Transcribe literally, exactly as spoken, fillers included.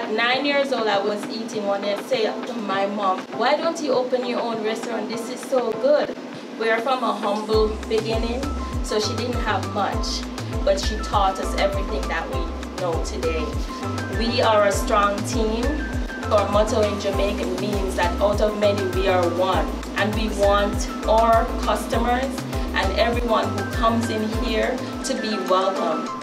At nine years old, I was eating one day and say to my mom, why don't you open your own restaurant? This is so good. We're from a humble beginning, so she didn't have much, but she taught us everything that we know today. We are a strong team. Our motto in Jamaican means that out of many we are one, and we want our customers and everyone who comes in here to be welcome.